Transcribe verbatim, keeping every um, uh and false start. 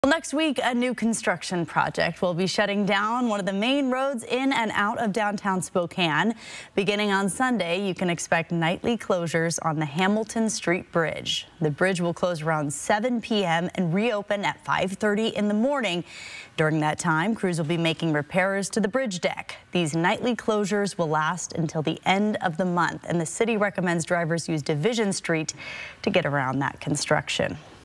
Well, next week, a new construction project will be shutting down one of the main roads in and out of downtown Spokane. Beginning on Sunday, you can expect nightly closures on the Hamilton Street Bridge. The bridge will close around seven p m and reopen at five thirty in the morning. During that time, crews will be making repairs to the bridge deck. These nightly closures will last until the end of the month, and the city recommends drivers use Division Street to get around that construction.